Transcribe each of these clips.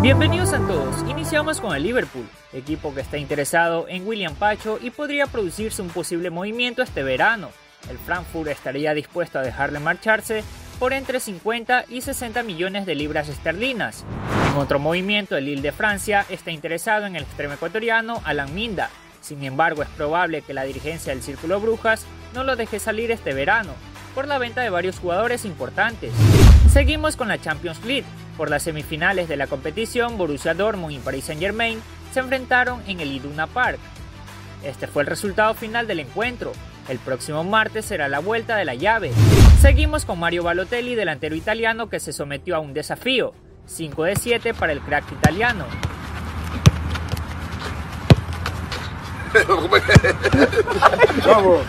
Bienvenidos a todos, iniciamos con el Liverpool, equipo que está interesado en William Pacho y podría producirse un posible movimiento este verano. El Frankfurt estaría dispuesto a dejarle marcharse por entre 50 y 60 millones de libras esterlinas. En otro movimiento, el Lille de Francia está interesado en el extremo ecuatoriano Alan Minda. Sin embargo, es probable que la dirigencia del Círculo Brujas no lo deje salir este verano, por la venta de varios jugadores importantes. Seguimos con la Champions League. Por las semifinales de la competición, Borussia Dortmund y Paris Saint-Germain se enfrentaron en el Iduna Park. Este fue el resultado final del encuentro. El próximo martes será la vuelta de la llave. Seguimos con Mario Balotelli, delantero italiano que se sometió a un desafío. 5 de 7 para el crack italiano. Vamos.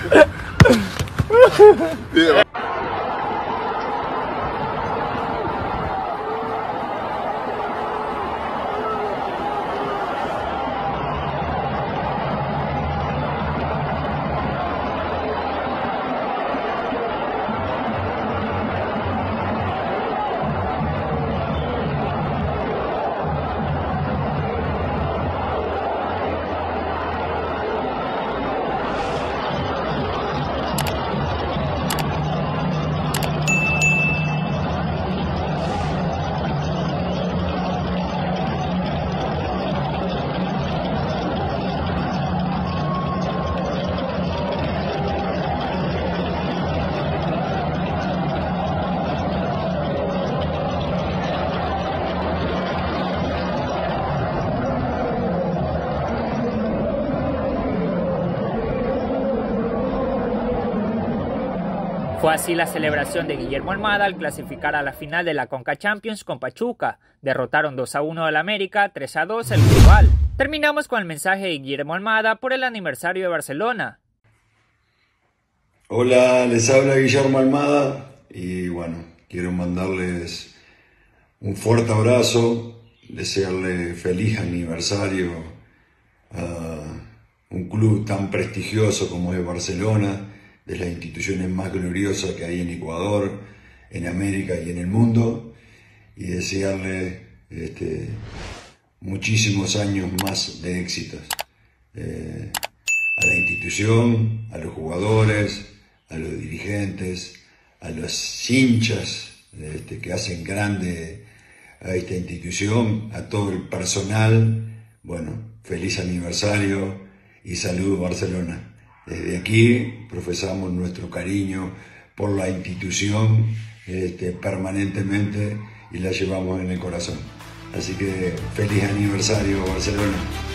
Fue así la celebración de Guillermo Almada al clasificar a la final de la Conca Champions con Pachuca. Derrotaron 2-1 al América, 3-2 el rival. Terminamos con el mensaje de Guillermo Almada por el aniversario de Barcelona. Hola, les habla Guillermo Almada y bueno, quiero mandarles un fuerte abrazo, desearle feliz aniversario a un club tan prestigioso como es Barcelona, de las instituciones más gloriosas que hay en Ecuador, en América y en el mundo, y desearle muchísimos años más de éxitos a la institución, a los jugadores, a los dirigentes, a los hinchas que hacen grande a esta institución, a todo el personal. Bueno, feliz aniversario y saludos Barcelona. Desde aquí profesamos nuestro cariño por la institución permanentemente y la llevamos en el corazón. Así que feliz aniversario Barcelona.